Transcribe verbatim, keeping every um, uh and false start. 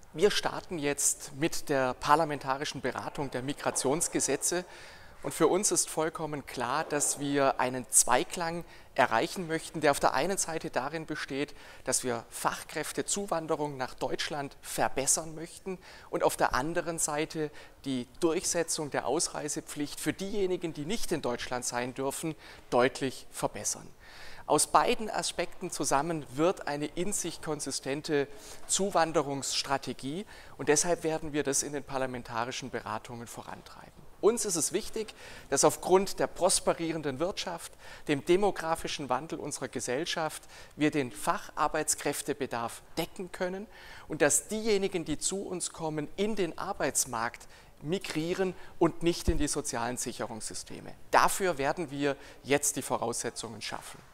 Wir starten jetzt mit der parlamentarischen Beratung der Migrationsgesetze und für uns ist vollkommen klar, dass wir einen Zweiklang erreichen möchten, der auf der einen Seite darin besteht, dass wir Fachkräftezuwanderung nach Deutschland verbessern möchten und auf der anderen Seite die Durchsetzung der Ausreisepflicht für diejenigen, die nicht in Deutschland sein dürfen, deutlich verbessern. Aus beiden Aspekten zusammen wird eine in sich konsistente Zuwanderungsstrategie und deshalb werden wir das in den parlamentarischen Beratungen vorantreiben. Uns ist es wichtig, dass aufgrund der prosperierenden Wirtschaft, dem demografischen Wandel unserer Gesellschaft wir den Facharbeitskräftebedarf decken können und dass diejenigen, die zu uns kommen, in den Arbeitsmarkt migrieren und nicht in die sozialen Sicherungssysteme. Dafür werden wir jetzt die Voraussetzungen schaffen.